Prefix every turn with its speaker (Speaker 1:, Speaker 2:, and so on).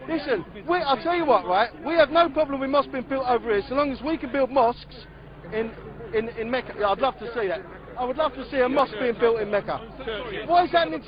Speaker 1: Listen, I'll tell you what, right? We have no problem with mosques being built over here, so long as we can build mosques in Mecca. I'd love to see that. I would love to see a mosque being built in Mecca. Why is that?